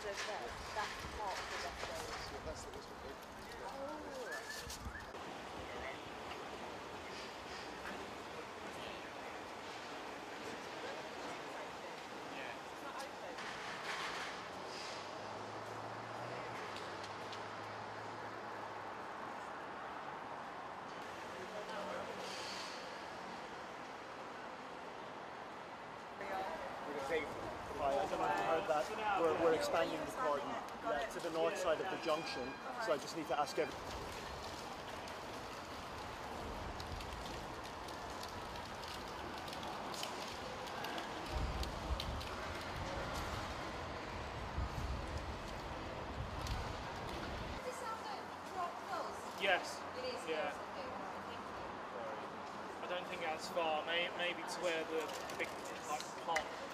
over there. That's part of the Westway. Yeah, that's the Westway. Oh. Hi, I don't know if you heard that. We're expanding the cordon to the north side of the junction, so I just need to ask everyone. Yes. It is. Yeah. Okay. Thank you. I don't think that's far. Maybe to where the big like plant